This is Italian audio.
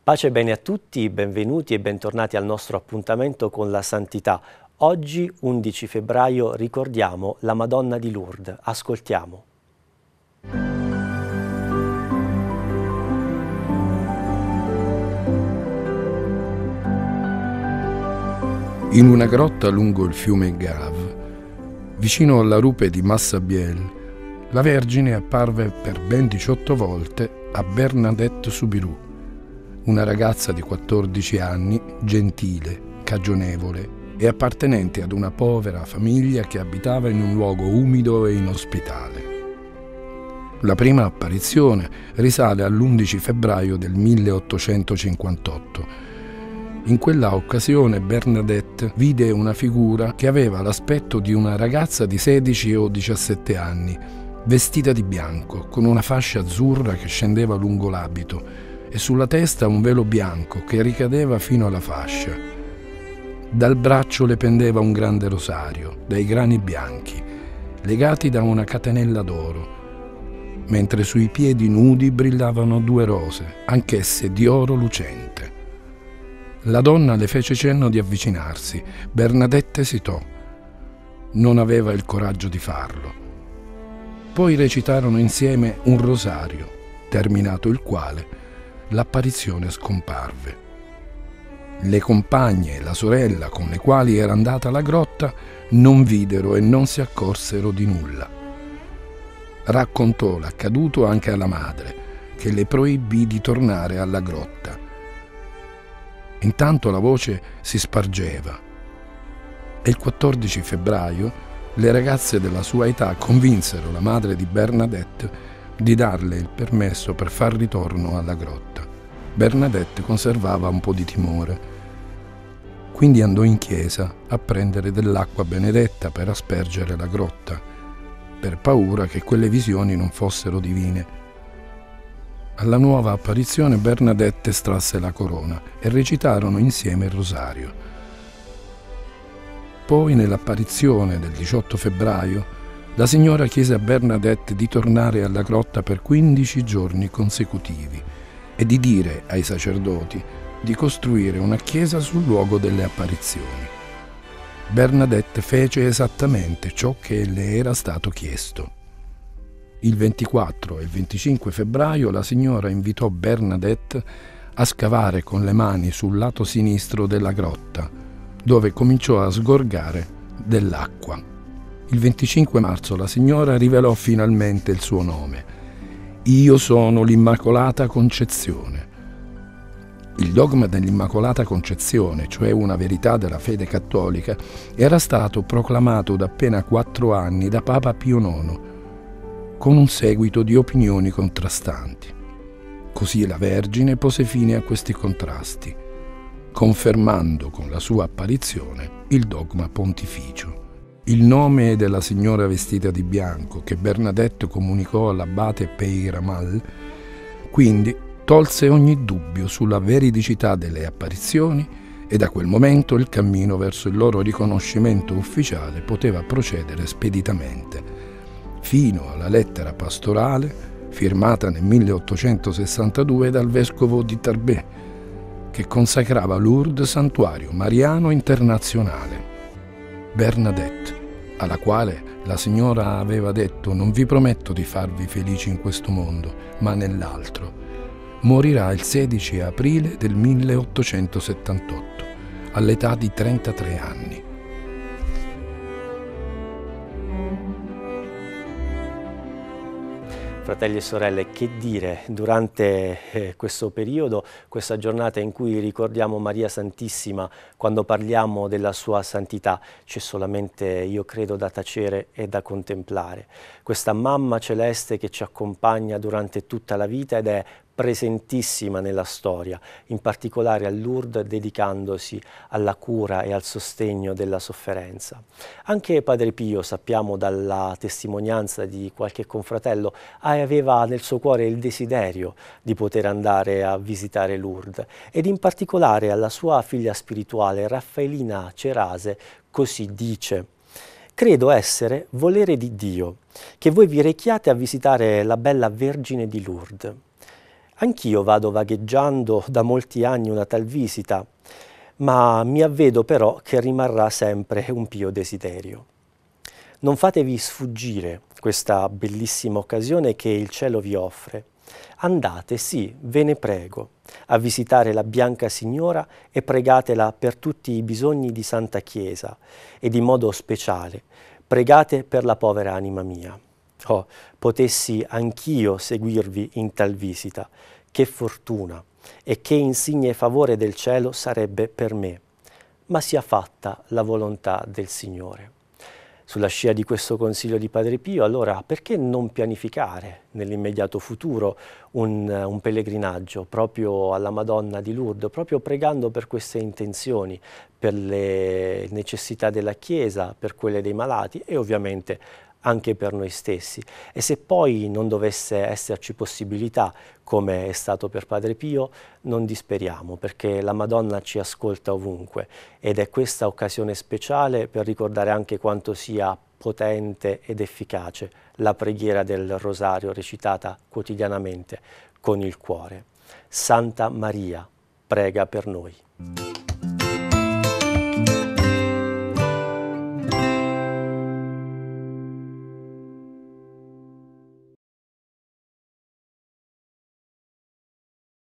Pace e bene a tutti, benvenuti e bentornati al nostro appuntamento con la Santità. Oggi, 11 febbraio, ricordiamo la Madonna di Lourdes. Ascoltiamo. In una grotta lungo il fiume Gave, vicino alla rupe di Massabielle, la Vergine apparve per ben 18 volte a Bernadette Soubirous, una ragazza di 14 anni, gentile, cagionevole e appartenente ad una povera famiglia che abitava in un luogo umido e inospitale. La prima apparizione risale all'11 febbraio del 1858. In quella occasione Bernadette vide una figura che aveva l'aspetto di una ragazza di 16 o 17 anni, vestita di bianco, con una fascia azzurra che scendeva lungo l'abito e sulla testa un velo bianco che ricadeva fino alla fascia. Dal braccio le pendeva un grande rosario, dai grani bianchi, legati da una catenella d'oro, mentre sui piedi nudi brillavano 2 rose, anch'esse di oro lucente. La donna le fece cenno di avvicinarsi. Bernadette esitò. Non aveva il coraggio di farlo. Poi recitarono insieme un rosario, terminato il quale l'apparizione scomparve. Le compagne e la sorella con le quali era andata alla grotta non videro e non si accorsero di nulla. Raccontò l'accaduto anche alla madre, che le proibì di tornare alla grotta. Intanto la voce si spargeva e il 14 febbraio le ragazze della sua età convinsero la madre di Bernadette di darle il permesso per far ritorno alla grotta. Bernadette conservava un po' di timore, quindi andò in chiesa a prendere dell'acqua benedetta per aspergere la grotta, per paura che quelle visioni non fossero divine. Alla nuova apparizione Bernadette estrasse la corona e recitarono insieme il rosario. Poi, nell'apparizione del 18 febbraio, la signora chiese a Bernadette di tornare alla grotta per 15 giorni consecutivi e di dire ai sacerdoti di costruire una chiesa sul luogo delle apparizioni. Bernadette fece esattamente ciò che le era stato chiesto. Il 24 e il 25 febbraio la signora invitò Bernadette a scavare con le mani sul lato sinistro della grotta, dove cominciò a sgorgare dell'acqua. Il 25 marzo la signora rivelò finalmente il suo nome. Io sono l'Immacolata Concezione. Il dogma dell'Immacolata Concezione, cioè una verità della fede cattolica, era stato proclamato da appena 4 anni da Papa Pio IX, con un seguito di opinioni contrastanti. Così la Vergine pose fine a questi contrasti, confermando con la sua apparizione il dogma pontificio. Il nome della signora vestita di bianco che Bernadette comunicò all'abate Peyramal, quindi tolse ogni dubbio sulla veridicità delle apparizioni e da quel momento il cammino verso il loro riconoscimento ufficiale poteva procedere speditamente, fino alla lettera pastorale firmata nel 1862 dal vescovo di Tarbes, che consacrava Lourdes santuario mariano internazionale. Bernadette, alla quale la signora aveva detto: non vi prometto di farvi felici in questo mondo, ma nell'altro, morirà il 16 aprile del 1878, all'età di 33 anni. Fratelli e sorelle, che dire durante questo periodo, questa giornata in cui ricordiamo Maria Santissima, quando parliamo della sua santità, c'è solamente, io credo, da tacere e da contemplare. Questa mamma celeste che ci accompagna durante tutta la vita ed è presentissima nella storia, in particolare a Lourdes, dedicandosi alla cura e al sostegno della sofferenza. Anche Padre Pio, sappiamo dalla testimonianza di qualche confratello, aveva nel suo cuore il desiderio di poter andare a visitare Lourdes ed in particolare alla sua figlia spirituale Raffaellina Cerase così dice: credo essere volere di Dio che voi vi rechiate a visitare la bella Vergine di Lourdes. Anch'io vado vagheggiando da molti anni una tal visita, ma mi avvedo però che rimarrà sempre un pio desiderio. Non fatevi sfuggire questa bellissima occasione che il cielo vi offre. Andate, sì, ve ne prego, a visitare la Bianca Signora e pregatela per tutti i bisogni di Santa Chiesa e di modo speciale pregate per la povera anima mia. Oh, potessi anch'io seguirvi in tal visita, che fortuna e che insigne favore del cielo sarebbe per me, ma sia fatta la volontà del Signore. Sulla scia di questo consiglio di Padre Pio, allora perché non pianificare nell'immediato futuro un pellegrinaggio proprio alla Madonna di Lourdes, proprio pregando per queste intenzioni, per le necessità della Chiesa, per quelle dei malati e ovviamente anche per noi stessi. E se poi non dovesse esserci possibilità, come è stato per Padre Pio, non disperiamo, perché la Madonna ci ascolta ovunque ed è questa occasione speciale per ricordare anche quanto sia potente ed efficace la preghiera del Rosario recitata quotidianamente con il cuore. Santa Maria, prega per noi.